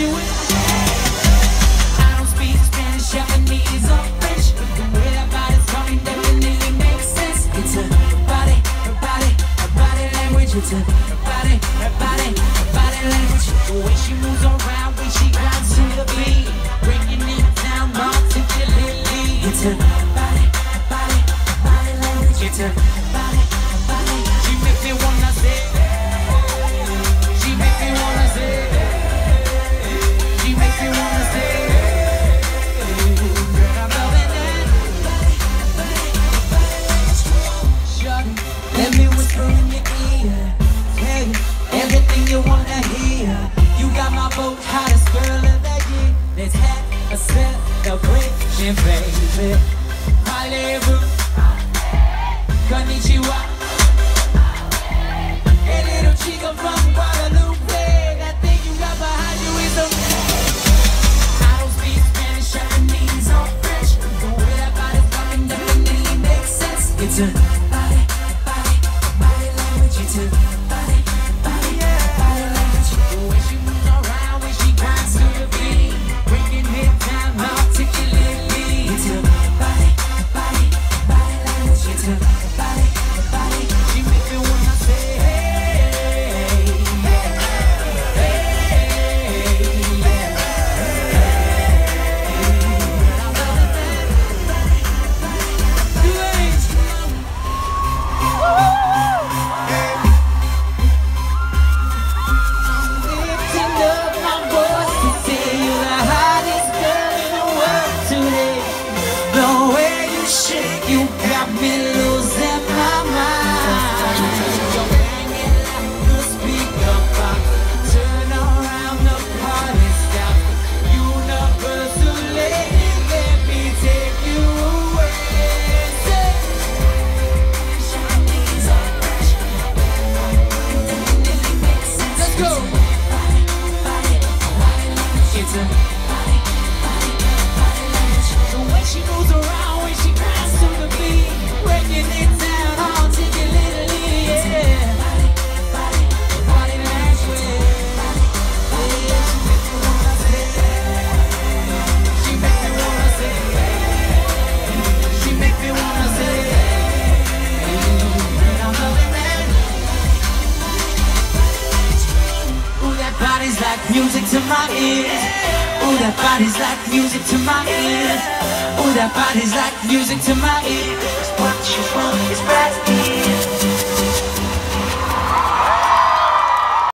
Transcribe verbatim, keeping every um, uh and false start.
you in. I don't speak Spanish, Japanese, or French, but the way that body's talking definitely makes sense. It's a body, a body, a body language. It's a body, a body, a body language. The way she moves around when she grinds to the beat, breaking it down articulately. It's a body, a body, a body language. It's a body, a body. She makes me wanna say, she makes me wanna say, she makes me wanna say, girl, I'm loving that. Shawty, let me whisper in your ear, tell you everything you wanna hear. You got my vote, hottest girl of the year. Let's have a celebration, baby. Parlez-vous, konnichiwa. Hey, little chica from Guadalupe, that thing you got behind you is a. I don't speak Spanish, Japanese, or French. The way that body's talking definitely makes sense. It's a body, body, body language. It's a body, body, body language. The way she moves around when she grinds to the beat, breaking it down articulately. It's a body, body, body language. It's a body, body. She makes me wanna say, hey, yeah, hey, yeah, hey. I love that. You ain't lifting up my voice to say you're the hottest girl in the world today. The way you shake, you got me losing my mind. You're banging like the speaker box. Turn around, the party stops. Universally, let me take you away. Say, let's go. It's a the way she moves around when she grinds to the beat, breaking it down articulately, yeah. Body language. She make me wanna say, she make me wanna say, I'm loving that. Ooh, that body's like music to my ears. Ooh, that body's like music to my ears. Ooh, that body's like music to my ears. What you want is right